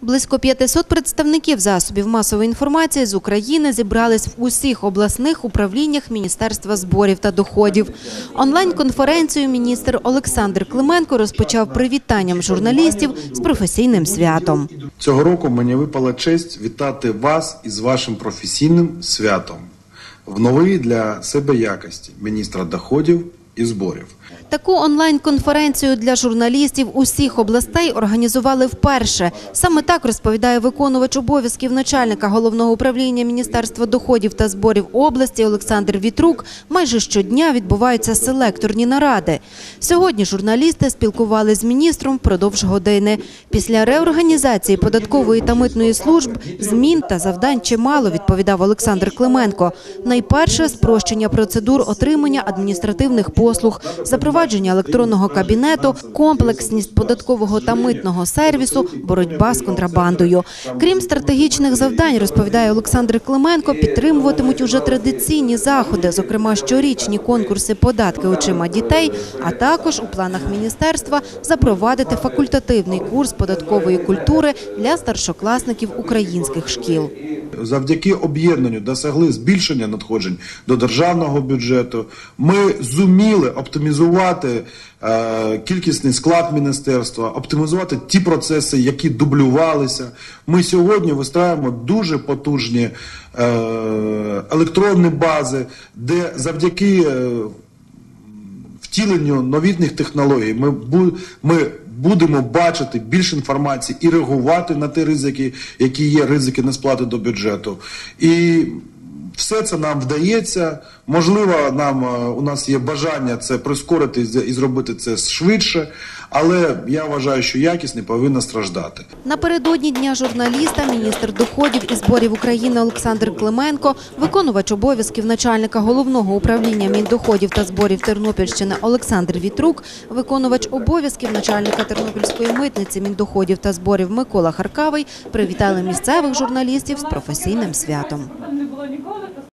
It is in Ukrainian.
Близько 500 представників засобів масової інформації з України зібрались в усіх обласних управліннях Міністерства зборів та доходів. Онлайн-конференцію міністр Олександр Клименко розпочав привітанням журналістів з професійним святом. Цього року мені випала честь вітати вас із вашим професійним святом в новій для себе якості міністра доходів і зборів. Таку онлайн-конференцію для журналістів усіх областей організували вперше. Саме так розповідає виконувач обов'язків начальника Головного управління Міністерства доходів та зборів області Олександр Вітрук. Майже щодня відбуваються селекторні наради. Сьогодні журналісти спілкувалися з міністром впродовж години. Після реорганізації податкової та митної служб змін та завдань чимало, відповідав Олександр Клименко. Найперше – спрощення процедур отримання адміністративних послуг, запровадження електронного кабінету, комплексність податкового та митного сервісу, боротьба з контрабандою. Крім стратегічних завдань, розповідає Олександр Клименко, підтримуватимуть уже традиційні заходи, зокрема щорічні конкурси «Податки очима дітей», а також у планах міністерства запровадити факультативний курс податкової культури для старшокласників українських шкіл. Завдяки об'єднанню досягли збільшення надходжень до державного бюджету. Ми зуміли оптимізувати кількісний склад міністерства, оптимізувати ті процеси, які дублювалися. Ми сьогодні вистраюємо дуже потужні електронні бази, де завдяки втіленню новітніх технологій ми будемо бачити більше інформації і реагувати на ті ризики, які є ризики несплати до бюджету. І все це нам вдається. Можливо, у нас є бажання це прискорити і зробити це швидше, але я вважаю, що якість не повинна страждати. Напередодні Дня журналіста міністр доходів і зборів України Олександр Клименко, виконувач обов'язків начальника Головного управління Міндоходів та зборів Тернопільщини Олександр Вітрук, виконувач обов'язків начальника Тернопільської митниці Міндоходів та зборів Микола Харкавий привітали місцевих журналістів з професійним святом.